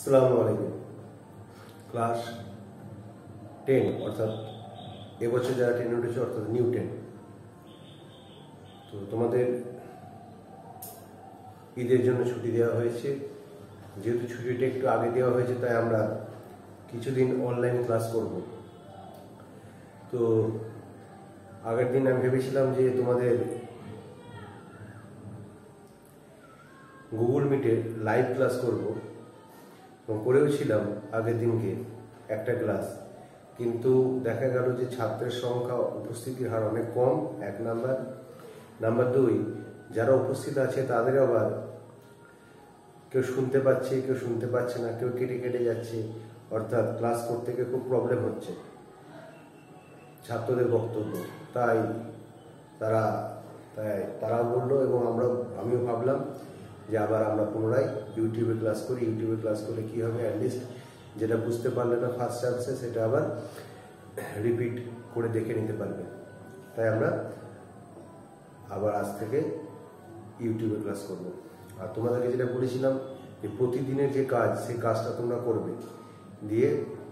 আসসালামু আলাইকুম। ক্লাস 10 অর্থাৎ এবছর যারা 10 উঠেছে অর্থাৎ নিউ 10, তো তোমাদের ঈদের জন্য ছুটি দেওয়া হয়েছে। যেহেতু ছুটিটা একটু আগে দেওয়া হয়েছে তাই আমরা কিছুদিন অনলাইন ক্লাস করব। তো আগের দিন আমি ভেবেছিলাম যে তোমাদের গুগল মিটে লাইভ ক্লাস করব, করেও ছিলাম আগের দিনকে একটা ক্লাস, কিন্তু দেখা গেল যে ছাত্রের সংখ্যা, উপস্থিতির হার অনেক কম, এক নাম্বার। নাম্বার 2, যারা উপস্থিত আছে তাদের আবার কেউ শুনতে পাচ্ছে, কেউ শুনতে পাচ্ছে না, কেউ কেটে কেটে যাচ্ছে, অর্থাৎ ক্লাস করতে গিয়ে খুব প্রবলেম হচ্ছে ছাত্রদের বক্তব্য। তাই তারা বললো এবং আমিও ভাবলাম যে আবার আমরা পুনরায় ইউটিউবে ক্লাস করি। ইউটিউবে ক্লাস করলে কী হবে, অ্যাটলিস্ট যেটা বুঝতে পারলে না ফার্স্ট চান্সে সেটা আবার রিপিট করে দেখে নিতে পারবে। তাই আমরা আবার আজ থেকে ইউটিউবে ক্লাস করব। আর তোমাদেরকে যেটা বলেছিলাম যে প্রতিদিনের যে কাজ, সেই কাজটা তোমরা করবে, দিয়ে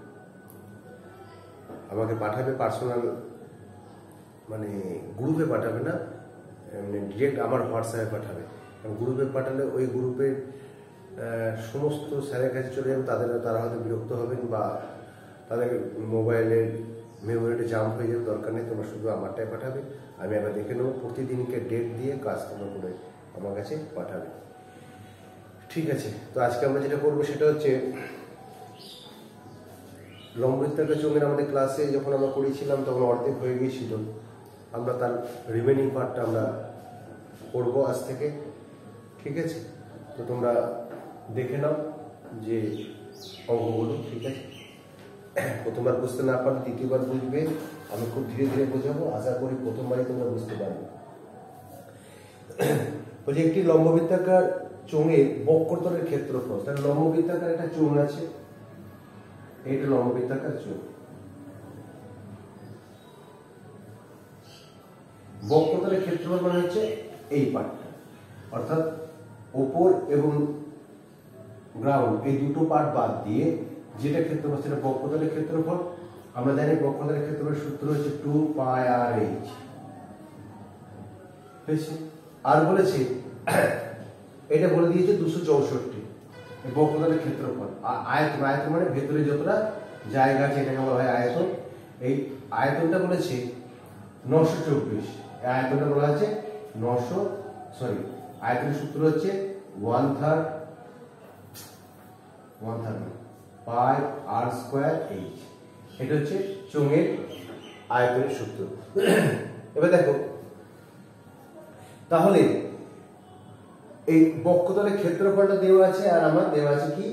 আমাকে পাঠাবে পার্সোনাল, মানে গ্রুপে পাঠাবে না, মানে ডিরেক্ট আমার হোয়াটসঅ্যাপে পাঠাবে। গ্রুপে পাঠালে ওই গ্রুপের সমস্ত স্যারের কাছে চলে যাবে, তারা হয়তো বিরক্ত হবেন বা তাদের মোবাইলের মেমোরিটা জাম্প হয়ে যাবে। দরকার নেই, তোমরা শুধু আমারটাই পাঠাবে, আমি আবার দেখে নেবো। প্রতিদিনকে ডেট দিয়ে কাজ তোমরা করে আমার কাছে পাঠাবে, ঠিক আছে? তো আজকে আমরা যেটা করবো সেটা হচ্ছে লম্ববৃত্তাকার চোঙের আমাদের ক্লাসে যখন আমরা করেছিলাম তখন অর্ধেক হয়ে গিয়েছিল। আমরা তার রিমেনিং পার্টটা আমরা করবো আজ থেকে, ঠিক আছে? তো তোমরা দেখে নাও যে অঙ্কগুলো, ঠিক আছে? প্রথমবার বুঝতে না পারলে দ্বিতীয়বার বুঝবে, আমি খুব ধীরে ধীরে বোঝাবো, আশা করি প্রথমবারই তোমরা বুঝতে পারবে। বলছি একটি লম্ববৃত্তাকার চোঙের বক্রতলের ক্ষেত্রফল। তাহলে লম্ববৃত্তাকার একটা চোঙ আছে, এইটা লম্ববৃত্তাকার চোঙ। বক্রতলের ক্ষেত্রফল মানে হচ্ছে এই পার্টটা, অর্থাৎ ওপর এবং গ্রাউন্ড এই দুটো পার্ট বাদ দিয়ে যেটা ক্ষেত্রফল সেটা বক্রতলের ক্ষেত্রফল। আমরা জানি বক্রতলের ক্ষেত্রফলের সূত্র হচ্ছে 2πr/h। আর বলেছে এটা বলে দিয়েছে 264 বক্রতলের ক্ষেত্রফল। আয়তন, আয়তন মানে ভেতরে যতটা জায়গা আছে এটাকে বলা হয় আয়তন। এই আয়তনটা বলেছে 924। আয়তনটা বলা আছে 900, আয়তনের সূত্র হচ্ছে 1/3 πr²h। এটা হচ্ছে চোঙের আয়তনের সূত্র। এবার দেখো, তাহলে এই বক্রতলের ক্ষেত্রফলটা দেওয়া আছে আর আমার দেওয়া আছে কি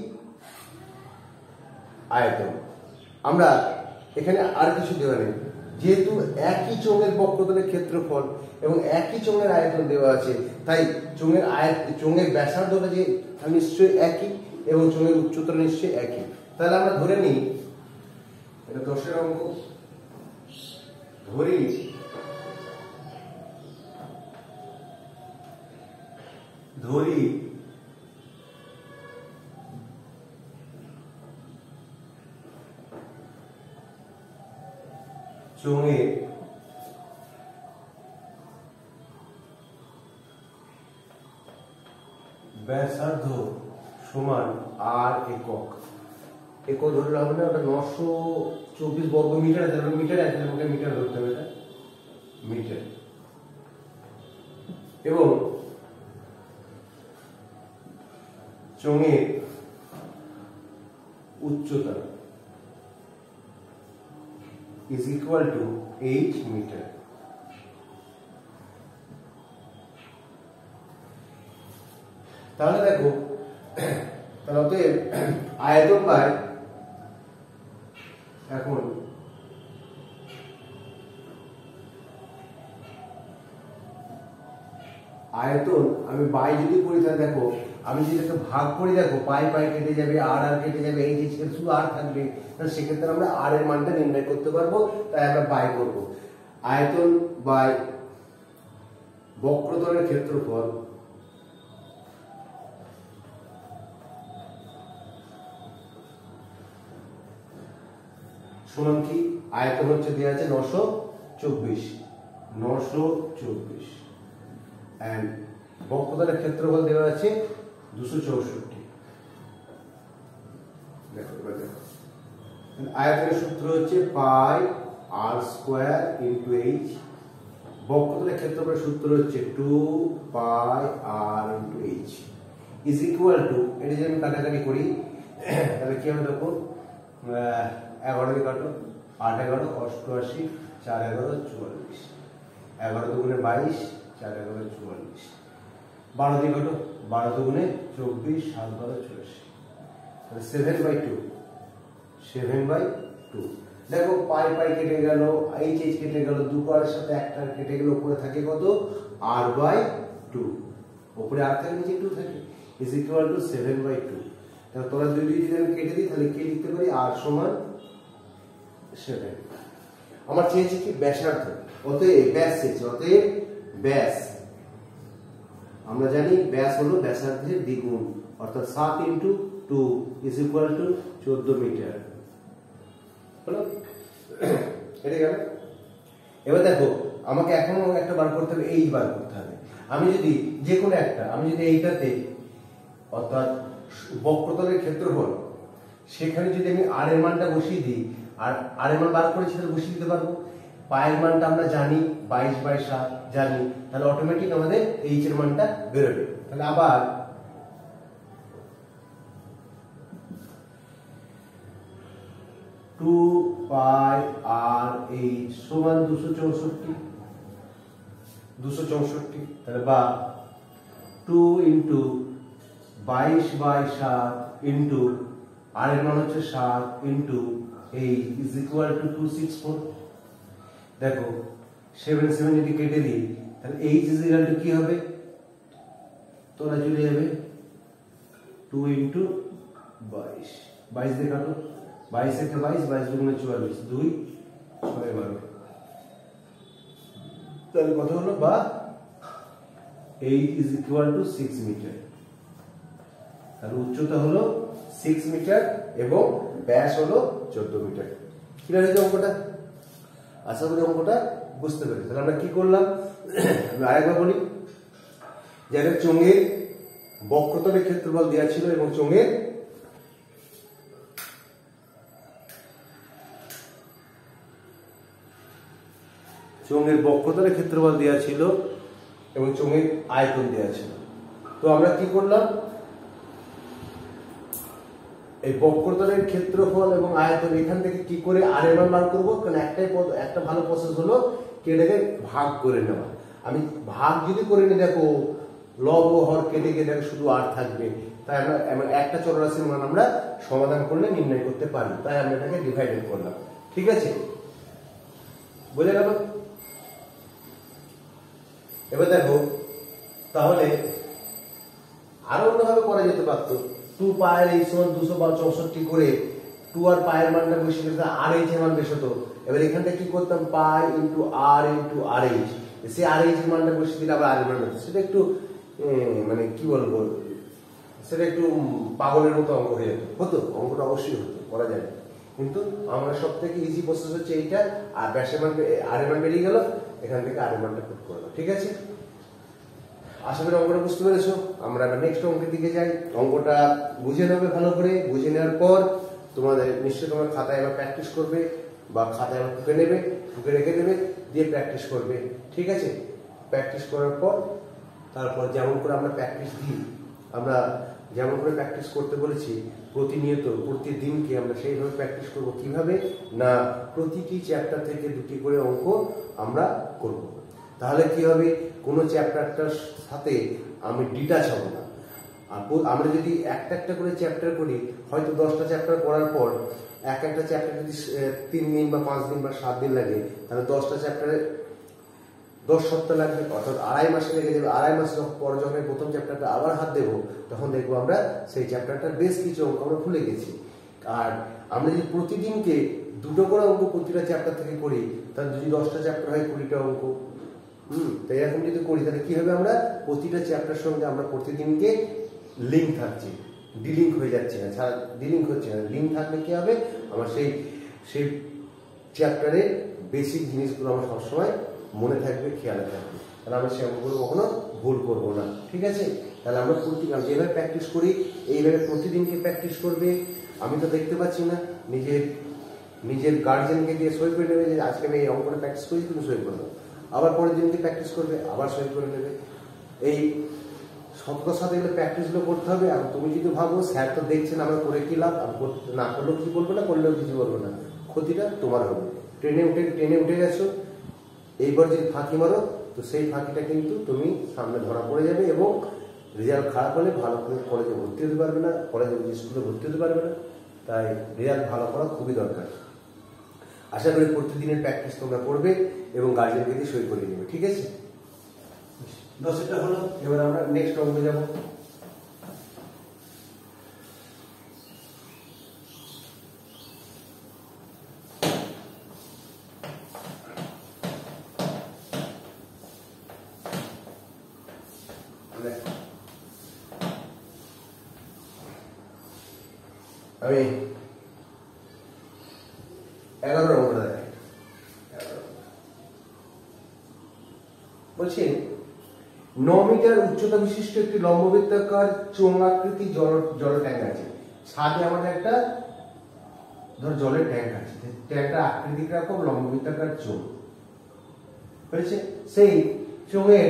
আয়তন। আমরা এখানে আর কিছু দেওয়া নেই, যেহেতু একই চোঙের বক্রতলের ক্ষেত্রফল এবং একই চোঙের আয়তন দেওয়া আছে, তাই চোঙের ব্যাসার্ধটা যে নিশ্চয়ই একই এবং চোঙের উচ্চতা নিশ্চয়ই একই। তাহলে আমরা ধরে নিই, এটা 10-এর অঙ্ক, ধরি চোঙের ব্যাসার্ধ সমান আর একক। একক ধরলে হবে না, ওটা 924 বর্গ মিটার আছে, মিটার আছে, আমাকে মিটার ধরতে হবে, এটা মিটার। এবং চোঙের উচ্চতা is equal to 8 মিটার। তাহলে দেখো, তাহলে আয়তন বাই, এখন আয়তন আমি বাই যদি করি তাহলে দেখো, আমি যদি এটাকে ভাগ করি, দেখো পাই পাই কেটে যাবে, আর কেটে যাবে, এই যে শুধু আর থাকবে, তাহলে সেক্ষেত্রে আমরা আর এর মানটা নির্ণয় করতে পারবো। তাই আমরা বাই করব। আয়তন বাই বক্রতলের ক্ষেত্রফল সমান কি আয়তন হচ্ছে দেওয়া আছে 924 924 এন্ড বক্ষতলের ক্ষেত্রফল দেওয়া আছে 264। দেখো এবার দেখো আয়তনের সূত্র হচ্ছে pi r square into h, বক্ষতলের ক্ষেত্রফলের সূত্র হচ্ছে 2 pi r into h is equal to, এটা যদি আমি কাটাকাটি করি তাহলে কি হবে দেখো 11 দিয়ে কাটো 8 11 88 4 11 44, 11 দুগুণে 22 4 11 44, 12 দিয়ে কাটো 12 দুগুণে 24 7 12 84, তাহলে 7/2 7/2। দেখো পাই পাই কেটে গেল, এইচ এইচ কেটে গেল, দু পারের সাথে একটা কেটে গেল, উপরে থাকে কত r/2, উপরে r থাকে নিচে 2 থাকে, ইজ ইকুয়াল টু 7/2। তাহলে তোমরা যদি আমি কেটে দিই তাহলে কি লিখতে পারি r সমান 7। আমার চেয়েছে কি ব্যাসার্ধ, অতএব ব্যাস চেয়েছে, অতএব ব্যাস আমরা জানি ব্যাস হলো ব্যাসার্ধের দ্বিগুণ, অর্থাৎ 7 × 2 ইজ ইকুয়াল টু 14 মিটার হলো। এটা গেল। এবার দেখো আমাকে এখনো একটা বার করতে হবে, এইচ বার করতে হবে। আমি যদি যে কোনো একটা, আমি যদি এইটাতে অর্থাৎ বক্রতলের ক্ষেত্রফল, সেখানে যদি আমি আর এর মানটা বসিয়ে দিই, আর আর এর মান বার করেছি তাহলে বসিয়ে দিতে পারবো। পায়ের মানটা আমরা জানি 22/7 জানি, তাহলে অটোমেটিক আমাদের এইচ এর মানটা বেরোবে। তাহলে আবার টু পাই আর এইচ সমান 264, তাহলে বা 2 × 22/7 ইন্টু আর এর মান হচ্ছে 7 into h is equal to 264। দেখো 7 7 যদি কেটে দিই তাহলে এইচ ইজ ইকুয়াল টু কি হবে, তোরা চলে যাবে 2 × 22, 22 দিয়ে কাটো, 22 থেকে 22 22 দুগুণে 44, 2 6 12, তাহলে কত হলো, বা 8 ইজ ইকুয়াল টু 6 মিটার। তাহলে উচ্চতা হলো 6 মিটার এবং ব্যাস হলো 14 মিটার। ক্লিয়ার হয়েছে অঙ্কটা? আশা করি অঙ্কটা বুঝতে পেরেছি। তাহলে আমরা কি করলাম, আমি আরেকবার বলি, যাদের চোঙের বক্রতলের ক্ষেত্রফল দেওয়া ছিল এবং চোঙের বক্রতলের ক্ষেত্রফল দেওয়া ছিল এবং চোঙের আয়তন দেওয়া ছিল। তো আমরা কি করলাম, এই বক্রতলের ক্ষেত্রফল এবং আয়তন এখান থেকে কি করে আর এর মান বার করবো, কারণ একটা ভালো প্রসেস হলো কেটে ভাগ করে নেওয়া। আমি ভাগ যদি করে নিই, দেখো লব ও হর কেটে গিয়ে দেখো শুধু আর থাকবে, তাই আমরা একটা চলরাশির মান আমরা সমাধান করলে নির্ণয় করতে পারি, তাই আমরা এটাকে ডিভাইডেড করলাম। ঠিক আছে, বুঝে গেল? এবার দেখো তাহলে আরো অন্যভাবে করা যেতে পারতো, 2 পায়ের এই সমান 264 করে 2 আর পায়ের মানটা বসিয়ে দিলে আর এইচ এর মান বেশ হতো। এবার এখানটা কি করতাম, পাই ইন্টু আর এইচ, সে আর এইচ এর মানটা বসিয়ে দিলে আবার আর এর মান হতো। সেটা একটু মানে কি বলবো, সেটা একটু পাগলের মতো অঙ্ক হয়ে যেত, হতো অঙ্কটা অবশ্যই হতো, করা যায়। কিন্তু আমরা সব থেকে ইজি প্রসেস হচ্ছে এইটা, আর ব্যাসের মান আর এর মান বেরিয়ে গেল, এখান থেকে আর এর মানটা পুট করলাম। ঠিক আছে, আশা করি অঙ্কটা বুঝতে পেরেছো। আমরা নেক্সট অঙ্কের দিকে যাই। অঙ্কটা বুঝে নেবে ভালো করে, বুঝে নেওয়ার পর তোমাদের নিশ্চয়ই তোমার খাতায় এবার প্র্যাকটিস করবে, বা খাতায় এবার টুকে নেবে, টুকে রেখে দেবে, দিয়ে প্র্যাকটিস করবে। ঠিক আছে, প্র্যাকটিস করার পর তারপর যেমন করে আমরা প্র্যাকটিস দিই, আমরা যেমন করে প্র্যাকটিস করতে বলেছি প্রতিনিয়ত প্রতিদিনকে আমরা সেইভাবে প্র্যাকটিস করব। কিভাবে না, প্রতিটি চ্যাপ্টার থেকে 2টি করে অঙ্ক আমরা করব। তাহলে কি হবে, কোনো চ্যাপ্টারটার সাথে আমি ডিটাচ হব না। আর আমরা যদি একটা একটা করে চ্যাপ্টার করি, হয়তো 10টা চ্যাপ্টার করার পর একটা চ্যাপ্টার যদি 3 দিন বা 5 দিন বা 7 দিন লাগে, তাহলে 10টা চ্যাপ্টারে 10 সপ্তাহ লাগবে, অর্থাৎ 2.5 মাস লেগে যাবে। 2.5 মাস পর যখন প্রথম চ্যাপ্টারটা আবার হাত দেবো, তখন দেখবো আমরা সেই চ্যাপ্টারটার বেশ কিছু অঙ্ক আমরা ভুলে গেছি। আর আমরা যদি প্রতিদিনকে 2টো করে অঙ্ক প্রতিটা চ্যাপ্টার থেকে করি, তাহলে যদি 10টা চ্যাপ্টার হয় 20টা অঙ্ক। তাই এরকম যদি করি তাহলে কি হবে, আমরা প্রতিটা চ্যাপ্টার সঙ্গে আমরা প্রতিদিনকে লিঙ্ক থাকছে, ডিলিঙ্ক হয়ে যাচ্ছে না, ছাড়া ডিলিঙ্ক হচ্ছে না। লিঙ্ক থাকলে কি হবে, আমার সেই চ্যাপ্টারের বেসিক জিনিসগুলো আমার সবসময় মনে থাকবে, খেয়ালে থাকবে, তাহলে আমরা সেগুলো কখনো ভুল করবো না। ঠিক আছে, তাহলে আমরা যেভাবে প্র্যাকটিস করি এইভাবে প্রতিদিনকে প্র্যাকটিস করবে। আমি তো দেখতে পাচ্ছি না, নিজের গার্জেনকে দিয়ে সই করে নেবে যে আজকে আমি এই অঙ্কটা প্র্যাকটিস করি, তুমি সই করে দেবো। আবার পরের দিনকে প্র্যাকটিস করবে, আবার সই করে নেবে। এই সততার সাথে এগুলো প্র্যাকটিসগুলো করতে হবে। আর তুমি যদি ভাবো স্যার তো দেখছেন আমরা করে কি লাভ, আমি না করলেও কিছু বলবো না, করলেও কিছু বলবো না, ক্ষতিটা তোমার হবে। ট্রেনে উঠে গেছো, এইবার যদি ফাঁকি মারো তো সেই ফাঁকিটা কিন্তু তুমি সামনে ধরা পড়ে যাবে এবং রেজাল্ট খারাপ হলে ভালো করে কলেজে ভর্তি হতে পারবে না, কলেজে স্কুলে ভর্তি হতে পারবে না। তাই রেজাল্ট ভালো করা খুবই দরকার। আশা করি প্রতিদিনের প্র্যাকটিস তোমরা করবে এবং গার্জেনকে দিয়ে সই করে নেবে। ঠিক আছে, 10টা হলো, এবার আমরা নেক্সট অঙ্কে যাব। আমি 11 নম্বরটা দেখাই। বলছি 9 মিটার উচ্চতা বিশিষ্ট একটি লম্ববৃত্তাকার চোঙাকৃতি জল ট্যাঙ্ক আছে। ছাদে আমাদের একটা জলের ট্যাঙ্ক আছে, ট্যাঙ্কটা আকৃতি রকম লম্ববৃত্তাকার চোঙ হয়েছে। সেই চোঙের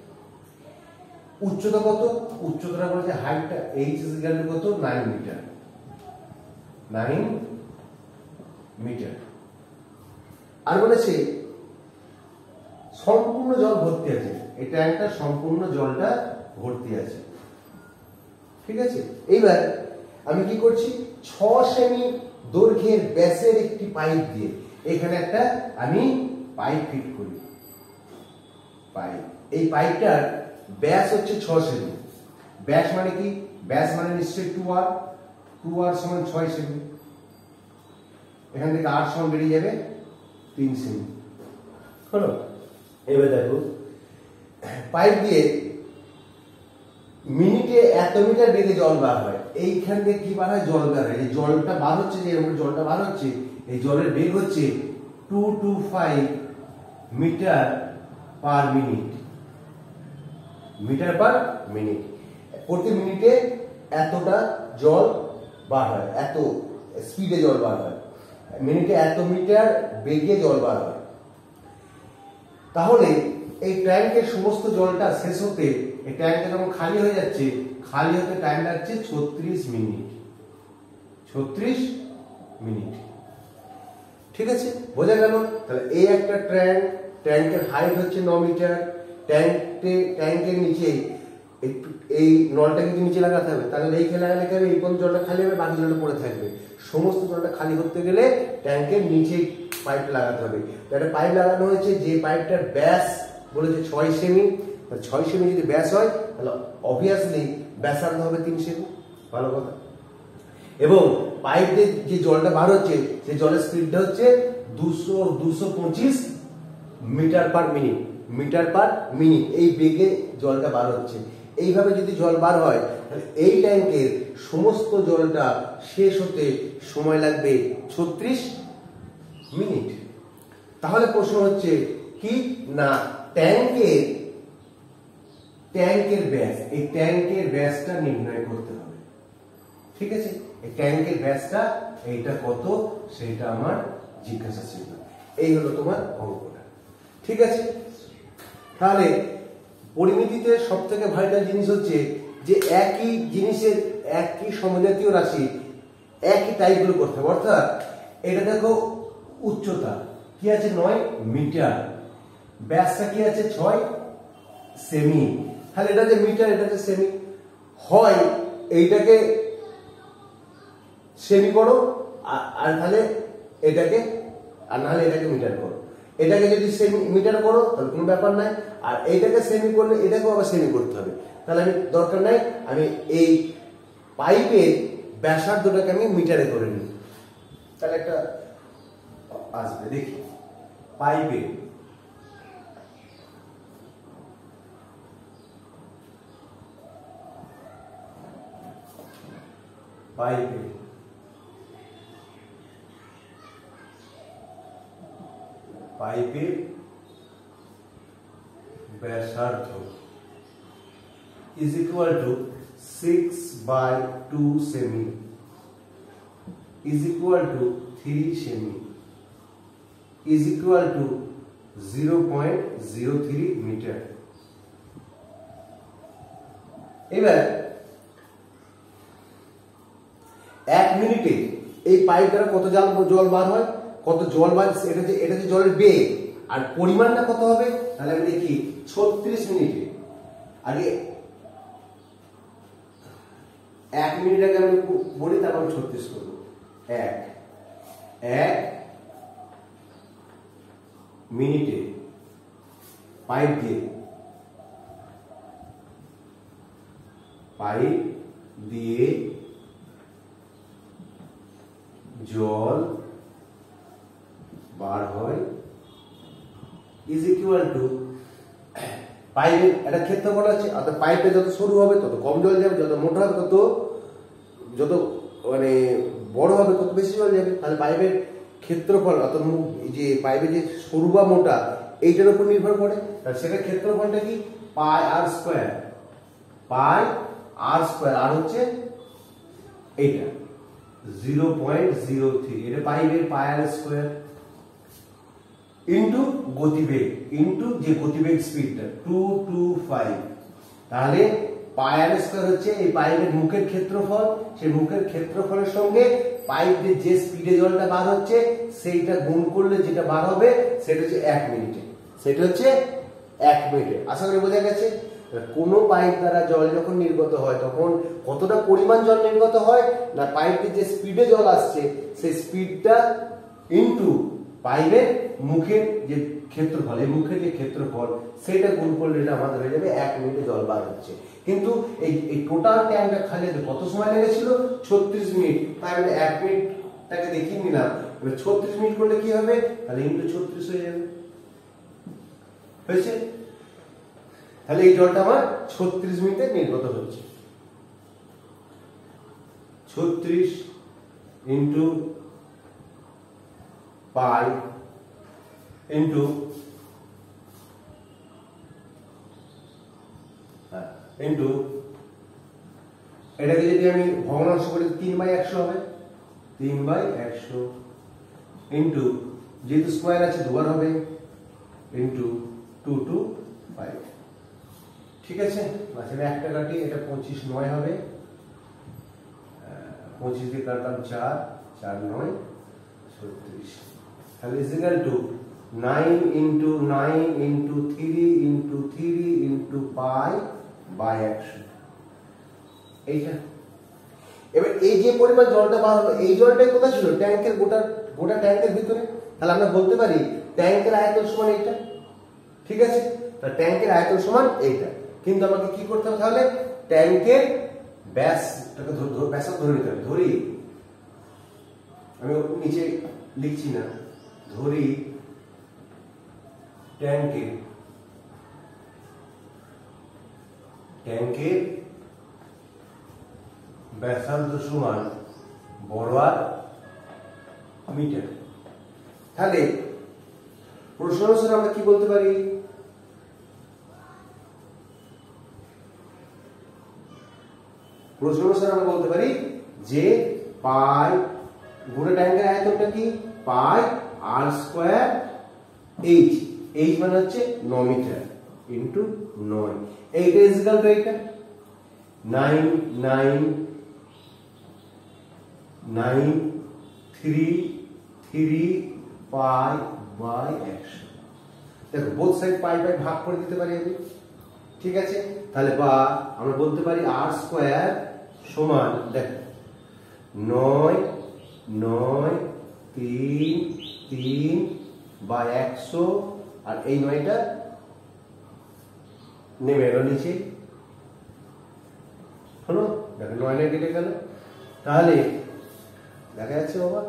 উচ্চতা কত? উচ্চতাটা বলেছে হাইটটা h কত? 9 মিটার। 9 মিটার। আর বলেছে সম্পূর্ণ জল ভর্তি আছে, এই ট্যাঙ্কটা সম্পূর্ণ জলটা ভর্তি আছে। ঠিক আছে, এইবার আমি কি করছি, 6 সেমি দৈর্ঘ্যের ব্যাসের একটি পাইপ দিয়ে এখানে একটা আমি পাইপ ফিট করি। পাইপ, এই পাইপটার ব্যাস হচ্ছে 6 সেমি। ব্যাস মানে কি? ব্যাস মানে নিশ্চয়ই 2r, 2r সমান 6 সেমি। এখান থেকে r সমান বেরিয়ে যাবে 3 সেমি। হলো, এবার দেখো পাইপ দিয়ে মিনিটে এত মিটার বেগে জল বার হয়। এইখান থেকে কি বার হয়? জল বার হয়। এই জলটা বার হচ্ছে, যে জলটা বার হচ্ছে, এই জলের বেগ হচ্ছে 225 metre per minute. Metre per minute, প্রতি মিনিটে এতটা জল বার হয়, এত স্পিডে জল বার হয়, মিনিটে এত মিটার বেগে জল বার হয়। তাহলে এই ট্যাঙ্কের সমস্ত জলটা শেষ হতে, এই ট্যাঙ্কটা যখন খালি হয়ে যাচ্ছে, খালি হতে টাইম লাগছে 36 মিনিট। 36 মিনিট। ঠিক আছে, বোঝা গেল? তাহলে এই একটা ট্যাঙ্ক, ট্যাঙ্কের হাইট হচ্ছে 9 মিটার। ট্যাঙ্কের নিচে এই নলটা কিন্তু নিচে লাগাতে হবে, তাহলে এই খেলা লাগালে কি হবে? এই পর্যন্ত জলটা খালি হবে, বাকি জলটা পড়ে থাকবে। সমস্ত জলটা খালি করতে গেলে ট্যাঙ্কের নিচে পাইপ লাগাতে হবে। একটা পাইপ লাগানো হয়েছে, যে পাইপটার ব্যাস বলেছে 6 সেমি। 6 সেমি যদি ব্যাস হয় তাহলে অবভিয়াসলি ব্যাসার্ধ হবে 3 সেমি। ভালো কথা। এবং পাইপ দিয়ে যে জলটা বার হচ্ছে, সেই জলের স্পিডটা হচ্ছে 225 metre per minute. Metre per minute এই বেগে জলটা বার হচ্ছে। এইভাবে যদি জল বার হয় তাহলে এই ট্যাঙ্কের সমস্ত জলটা শেষ হতে সময় লাগবে 36 মিনিট। তাহলে প্রশ্ন হচ্ছে কি না, ট্যাঙ্কের ব্যাস, এই ট্যাঙ্কের ব্যাসটা নির্ণয় করতে হবে। ঠিক আছে, এই ট্যাঙ্কের ব্যাসটা এইটা কত সেটা আমার জিজ্ঞাসা ছিল। এই হলো তোমার অঙ্কটা। ঠিক আছে, তাহলে পরিমিতিতে সব থেকে ভাইটাল জিনিস হচ্ছে যে একই জিনিসের একই সমজাতীয় রাশি একই টাইপগুলো করতে হবে। অর্থাৎ এটা দেখো উচ্চতা কি আছে 9 মিটার, ব্যাসটা কি আছে 6 সেমি। তাহলে এটা যে মিটার, এটা যে সেমি, হয় এইটাকে সেমি করো আর তাহলে এটাকে, আর নাহলে এটাকে মিটার করো। এটাকে যদি সেমি মিটার করো তাহলে কোনো ব্যাপার নাই, আর এইটাকে সেমি করলে এটাকেও আবার সেমি করতে হবে। তাহলে আমি দরকার নাই, আমি এই পাইপের ব্যাসার্ধটাকে আমি মিটারে করে নিই। তাহলে একটা আসবে, দেখি পাইপে পাইপের ব্যাসার্ধ is equal to 6/2 সেমি is equal to 3 সেমি is equal to 0.03 মিটার। এবার 1 মিনিটে এই পাইপ দ্বারা কত জল বার হয়, কত জল বার, এটা যে জলের বেগ আর পরিমাণটা কত হবে, তাহলে আমি দেখি 36 মিনিটে, আগে 1 মিনিট আগে আমি বলি, তারপর 36 করবো। 1 মিনিটে পাইপ দিয়ে জল বার হয় ইজ ইকুয়াল টু পাইপের একটা ক্ষেত্রফল আছে, অর্থাৎ পাইপে যত সরু হবে তত কম জল যাবে, যত মোটা হবে তত যত মানে বড় হবে তত বেশি জল যাবে। তাহলে পাইপের ক্ষেত্রফল অর্থাৎ যে পাইপের যে সরু বা মোটা এইটার উপর নির্ভর করে। তাহলে সেটার ক্ষেত্রফলটা কি, পাই আর স্কোয়ার, আর হচ্ছে এইটা 0.03, এটা পাইপের পাই আর স্কোয়ার ইন্টু গতিবেগ, ইন্টু যে গতিবেগ স্পিডটা 225, তাহলে পাই আর স্কোয়ার হচ্ছে এই পাইপের মুখের ক্ষেত্রফল, সেই মুখের ক্ষেত্রফলের সঙ্গে পাইপ যে স্পিডে জলটা বার হচ্ছে সেইটা গুণ করলে যেটা বার হবে সেটা হচ্ছে 1 মিনিটে, সেটা হচ্ছে 1 মিনিটে। আশা করি বোঝা গেছে। কোন পাইপ দ্বারা জল যখন নির্গত হয় তখন কতটা পরিমাণ জল নির্গত হয়, না পাইপের যে স্পিডে জল আসছে সেই স্পিডটা ইনটু পাইপের মুখের যে ক্ষেত্রফল, এই মুখের যে ক্ষেত্রফল সেটা গুণ করলে এটা আমাদের হয়ে যাবে 1 মিনিটে জল বার হচ্ছে। কিন্তু এই টোটাল ট্যাঙ্কটা খালি কত সময় লেগেছিল, 36 মিনিট। তাই আমরা 1 মিনিটটাকে দেখিয়ে নিলাম, এবার 36 মিনিট করলে কি হবে, তাহলে ইনটু 36 হয়ে যাবে, হয়েছে। তাহলে এই জলটা আমার 36 মিনিটে নির্গত হচ্ছে। 36 ইন্টু পাই ইন্টু এটাকে যদি আমি ভগ্নাংশ করি 3/100 হবে, 3/100 ইন্টু যেহেতু স্কোয়ার আছে দুবার হবে ইন্টু 225, ঠিক আছে। মাঝখানে একটা কাটি, এটা 25 9 হবে, 25 দিয়ে কাটলাম 4, 4 9 36, তাহলে is equal to 9 into 9 into 3 into 3 into pi by 100, এইটা। এবার এই যে পরিমাণ জলটা বার হলো, এই জলটাই কোথায় ছিল, ট্যাঙ্কের গোটা ট্যাঙ্কের ভিতরে। তাহলে আমরা বলতে পারি ট্যাঙ্কের আয়তন সমান এইটা, ঠিক আছে। তাহলে ট্যাঙ্কের আয়তন সমান এইটা, কিন্তু আমাকে কি করতে হবে, তাহলে ট্যাঙ্কের ব্যাসটাকে ব্যাসার্ধ ধরে নিতে হবে। ধরি, আমি নিচে লিখছি না, ধরি ট্যাঙ্কের ব্যাসার্ধ সমান বর্গ মিটার। তাহলে প্রশ্ন অনুসারে আমরা কি বলতে পারি, যে পাই গোটা ট্যাঙ্কের আয়তনটা কি, পাই আর স্কোয়ার এইচ মানে হচ্ছে 9 মিটার ইন্টু 9, এইটা ইজ ইকুয়াল টু এইটা 993 পাই বাই 100। দেখো বোথ সাইড পাই ভাগ করে দিতে পারি আমি, ঠিক আছে। তাহলে বা আমরা বলতে পারি আর স্কোয়ার সমান, দেখো 9 9 3 3 বা 100, আর এই 9টা নেমে এলো নিচে, হলো, দেখো 9 কেটে গেল। তাহলে দেখা যাচ্ছে বাবা,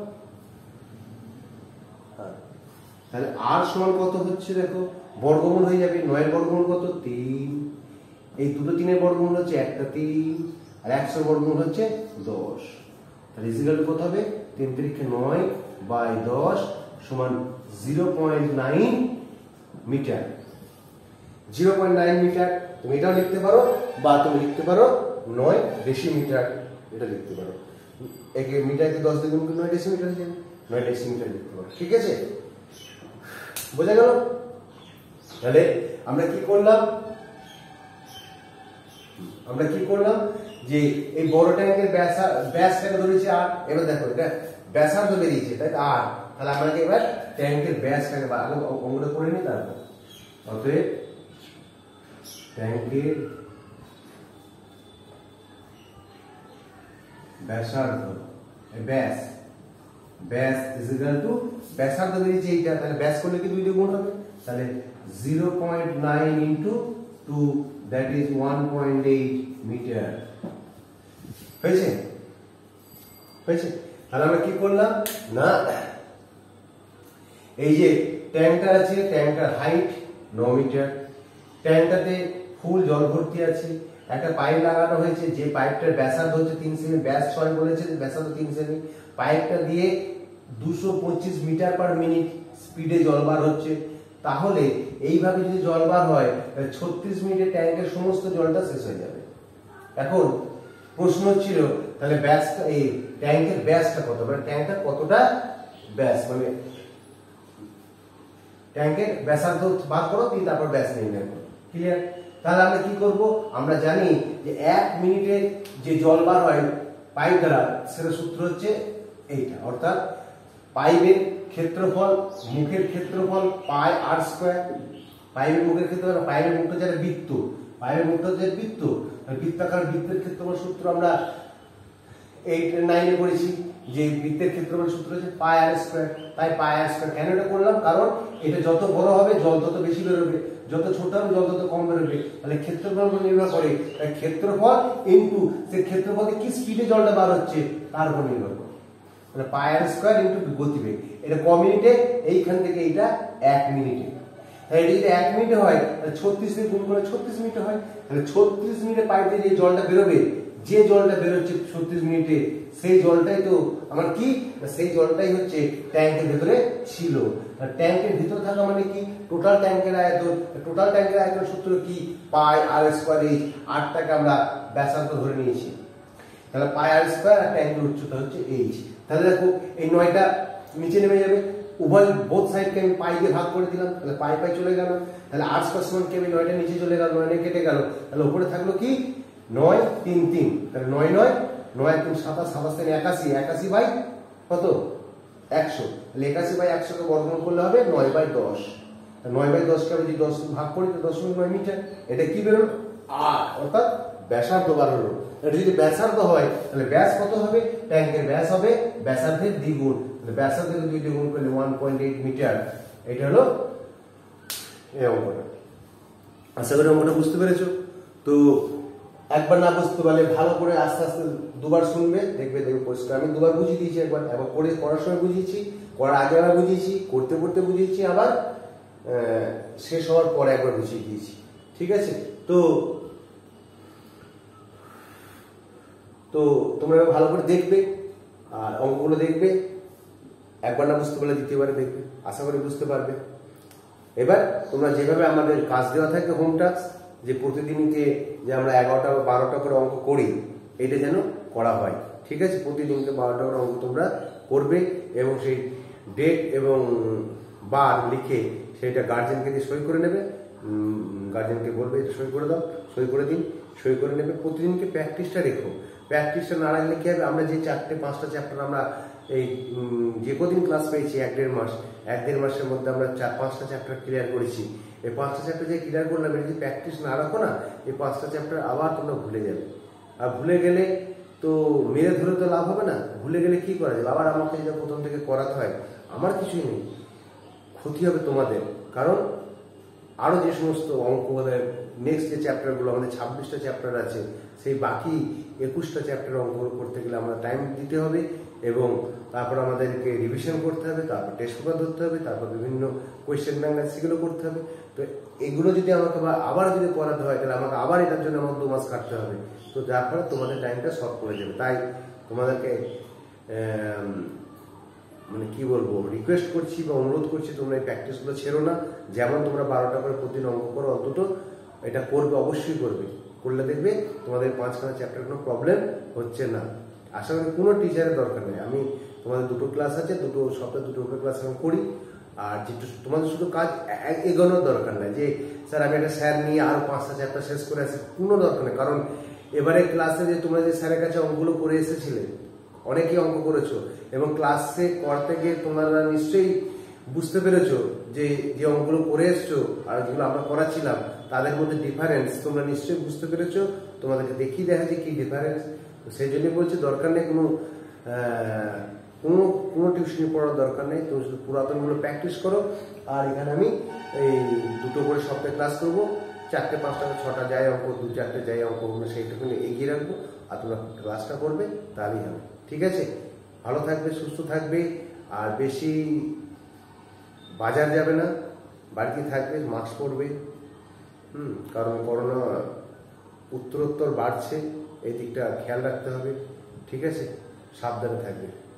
তাহলে আর সমান কত হচ্ছে, দেখো বর্গমূল হয়ে যাবে, 9 এর বর্গমূল কত 3, এই দুটো 3 এর বর্গমূল হচ্ছে একটা 3, আর 100 এর বর্গমূল হচ্ছে 10। তাহলে ইজ ইকুয়াল টু কত হবে, 3 3 9 বাই 10 সমান 0.9 মিটার। 0.9 মিটার তুমি এটাও লিখতে পারো, বা তুমি লিখতে পারো 9 ডেসিমিটার, এটা লিখতে পারো। একে মিটারকে 10 দিয়ে গুণ করে 9 ডেসিমিটার হয়ে যাবে, 9 ডেসিমিটার লিখতে পারো। ঠিক আছে, বোঝা গেল? তাহলে আমরা কি করলাম, যে এই বড় ট্যাঙ্কের ব্যাসটাকে ধরেছি আর, এবার দেখো এটা ব্যাসার্ধ বেরিয়েছে তাই আর, তাহলে আমরা এবার ট্যাঙ্কের ব্যাসটাকে অঙ্কটা করে নিই। তারপর অতএব ট্যাঙ্কের ব্যাসার্ধ, ব্যাস ইজ ইকুয়াল টু ব্যাসার্ধ বেরিয়েছে এইটা, তাহলে ব্যাস করলে কি 2 দিয়ে গুণ হবে, তাহলে 0.9 ইনটু 2 দ্যাট ইজ 1.8 মিটার। হয়েছে? তাহলে আমরা কি করলাম না, এই যে ট্যাঙ্কটা আছে, ট্যাঙ্কটার হাইট 9 মিটার, ট্যাঙ্কটাতে ফুল জল ভর্তি আছে, একটা পাইপ লাগানো হয়েছে, যে পাইপটার ব্যাসার্ধ হচ্ছে 3 সেমি, ব্যাস 6 বলেছে, ব্যাসার্ধ 3 সেমি, পাইপটা দিয়ে 225 মিটার পার মিনিট স্পিডে জল বার হচ্ছে। তাহলে এইভাবে যদি জল বার হয় 36 মিনিটে ট্যাঙ্কের সমস্ত জলটা শেষ হয়ে যাবে। এখন প্রশ্ন ছিল তাহলে ব্যাসটা, এই ট্যাঙ্কের ব্যাসটা কত, মানে ট্যাঙ্কটা কতটা ব্যাস, মানে ট্যাঙ্কের ব্যাসার্ধ বার করো, দিয়ে তারপর ব্যাস নির্ণয় করো। ক্লিয়ার? তাহলে আমরা কি করব, আমরা জানি যে 1 মিনিটে যে জল বার হয় পাইপ দ্বারা, সেটা সূত্র হচ্ছে এইটা, অর্থাৎ পাইপের ক্ষেত্রফল, মুখের ক্ষেত্রফল পাই আর স্কয়ার। পাইপের মুখের ক্ষেত্রফল, পাইপের মুখটা যারা বৃত্ত, পাইপের মুখটা হচ্ছে বৃত্ত, বৃত্তাকার বৃত্তের ক্ষেত্রফল সূত্র আমরা 8 9 এ পড়েছি, যে বৃত্তের ক্ষেত্রফল সূত্র হচ্ছে পাই আর স্কয়ার। তাই পাই আর স্কয়ার কেন এটা করলাম, কারণ এটা যত বড় হবে জল তত বেশি বেরোবে, যত ছোট হবে জল তত কম বেরোবে, তাহলে ক্ষেত্রফল নির্ভর করে, তাই ক্ষেত্রফল ইনটু সে ক্ষেত্রফলে কি স্পিডে জলটা বার হচ্ছে তার উপর নির্ভর করে, মানে পাই আর স্কয়ার ইনটু গতিবেগ। এটা ক মিনিটে, এইখান থেকে এইটা 1 মিনিটে। তাহলে এটা যদি 1 মিনিটে হয় তাহলে 36 দিয়ে গুণ করে 36 মিনিটে হয়, তাহলে 36 মিনিটে পাইপ দিয়ে যে জলটা বেরোবে, যে জলটা বেরোচ্ছে 36 মিনিটে, সেই জলটাই তো আমার কি, সেই জলটাই হচ্ছে ট্যাঙ্কের ভিতরে ছিল। ট্যাঙ্কের ভিতরে থাকা মানে কি, টোটাল ট্যাঙ্কের আয়তন। টোটাল ট্যাঙ্কের আয়তন সূত্র কি, পাই আর স্কয়ার এইচ, আরটাকে আমরা ব্যাসার্ধ ধরে নিয়েছি, তাহলে পাই আর স্কয়ার আর ট্যাঙ্কের উচ্চতা হচ্ছে এইচ। তাহলে দেখো এই 9টা নিচে নেমে যাবে, উভয় বোথ সাইডকে আমি পাই দিয়ে ভাগ করে দিলাম, তাহলে পাই পাই চলে গেল, তাহলে আর স্কয়ার সমান কি, 9টা নিচে চলে গেল, 9 কেটে গেল, তাহলে উপরে থাকলো কি 9 3 3, তাহলে 9 9 9 3 27, 27 81, 81 বাই কত 100, তাহলে 81 বাই 100 কে বর্গমূল করলে হবে 9 বাই 10, 9 বাই 10 কে আমি যদি 10 ভাগ করি তো 10.9 মিটার। এটা কি বেরোলো, আর অর্থাৎ ব্যাসার্ধ বার হলো। এটা যদি ব্যাসার্ধ হয় তাহলে ব্যাস কত হবে, ট্যাঙ্কের ব্যাস হবে ব্যাসার্ধের দ্বিগুণ, ব্যাসার্ধের 2 দিয়ে গুণ করলে 1.8 মিটার। এটা হলো এই অঙ্কটা। আশা করি অঙ্কটা বুঝতে পেরেছো। তো একবার না বুঝতে পারলে ভালো করে আস্তে আস্তে দুবার শুনবে, দেখবে পরিষ্কার। আমি দুবার বুঝিয়ে দিয়েছি, একবার করার সময় বুঝিয়েছি, করার আগে আবার বুঝিয়েছি, করতে করতে বুঝিয়েছি, আবার শেষ হওয়ার পরে একবার বুঝিয়ে দিয়েছি। ঠিক আছে? তো তোমরা ভালো করে দেখবে আর অঙ্কগুলো দেখবে, একবার না বুঝতে পারলে দ্বিতীয়বারে দেখবে, আশা করি বুঝতে পারবে। এবার তোমরা যেভাবে আমাদের কাজ দেওয়া থাকে হোম টাস্ক, যে প্রতিদিনকে যে আমরা 11টা বা 12টা করে অঙ্ক করি, এটা যেন করা হয়। ঠিক আছে? প্রতিদিনকে 12টা করে অঙ্ক তোমরা করবে, এবং সেই ডেট এবং বার লিখে সেটা গার্জেনকে দিয়ে সই করে নেবে। গার্জেনকে বলবে এটা সই করে দাও, সই করে দিন, সই করে নেবে। প্রতিদিনকে প্র্যাকটিসটা রেখো। প্র্যাকটিসটা না রাখলে কি হবে, আমরা যে 4-5টা চ্যাপ্টার আমরা এই যে কদিন ক্লাস পেয়েছি 1-1.5 মাস, 1-1.5 মাসের মধ্যে আমরা 4-5টা চ্যাপ্টার ক্লিয়ার করেছি। এই 5টা চ্যাপ্টার যে ক্লিয়ার করলাম, এটা যদি প্র্যাকটিস না রাখো না, এই 5টা চ্যাপ্টার আবার তোমরা ভুলে যাবে। আর ভুলে গেলে তো মেরে ধরে তো লাভ হবে না। ভুলে গেলে কি করা যাবে, আবার আমাকে যেটা প্রথম থেকে করাতে হয়, আমার কিছুই নেই, ক্ষতি হবে তোমাদের। কারণ আরও যে সমস্ত অঙ্ক, নেক্সট যে চ্যাপ্টারগুলো আমাদের 26টা চ্যাপ্টার আছে, সেই বাকি 21টা চ্যাপ্টার অঙ্কগুলো করতে গেলে আমরা টাইম দিতে হবে, এবং তারপর আমাদেরকে রিভিশন করতে হবে, তারপর টেস্ট পেপার ধরতে হবে, তারপর বিভিন্ন কোয়েশ্চেন ব্যাংক আছে সেগুলো করতে হবে। তো এগুলো যদি আমাকে আবার যদি করাতে হয়, তাহলে আমাকে আবার এটার জন্য আমার 2 মাস কাটতে হবে। তো যার ফলে তোমাদের টাইমটা শর্ট পড়ে যাবে। তাই তোমাদেরকে মানে কি বলবো, রিকোয়েস্ট করছি বা অনুরোধ করছি, তোমরা এই প্র্যাকটিসগুলো ছেড়ো না। যেমন তোমরা 12টা করে প্রতিদিন অঙ্ক করো, অন্তত এটা করবে, অবশ্যই করবে। করলে দেখবে তোমাদের 5খানা চ্যাপ্টার কোনো প্রবলেম হচ্ছে না। আশা করি কোনো টিচারের দরকার নেই। আমি তোমাদের 2টো ক্লাস আছে, সপ্তাহে 2টো ক্লাস আমি করি। আর যেটু তোমাদের শুধু কাজ এগোনোর দরকার নেই যে স্যার আমি একটা স্যার নিয়ে আরও 5টা চ্যাপ্টার শেষ করে আসি, কোনো দরকার নেই। কারণ এবারে ক্লাসে যে তোমরা যে স্যারের কাছে অঙ্কগুলো করে এসেছিলে, অনেকেই অঙ্ক করেছো, এবং ক্লাসে করতে গিয়ে তোমরা নিশ্চয়ই বুঝতে পেরেছো যে যে অঙ্কগুলো করে এসছো আর যেগুলো আমরা করাচ্ছিলাম তাদের মধ্যে ডিফারেন্স তোমরা নিশ্চয়ই বুঝতে পেরেছো। তোমাদেরকে দেখিয়ে দেখা যে কি ডিফারেন্স। তো সেই জন্য বলছি দরকার নেই কোনো কোনো টিউশনি পড়ার দরকার নেই। তুমি শুধু পুরাতনগুলো প্র্যাকটিস করো। আর এখানে আমি এই 2টো করে সপ্তাহে ক্লাস করবো, 4টে 5টা 6টা যাই অঙ্ক, 2-4টে যাই অঙ্ক, সেইটুকুনি এগিয়ে রাখবো। আর তোমরা ক্লাসটা করবে, তাহলেই হবে। ঠিক আছে? ভালো থাকবে, সুস্থ থাকবে, আর বেশি বাজার যাবে না, বাড়িতে থাকবে, মাস্ক পরবে। কারণ করোনা উত্তরোত্তর বাড়ছে, এই দিকটা খেয়াল রাখতে হবে। ঠিক আছে? সাবধানে থাকবে।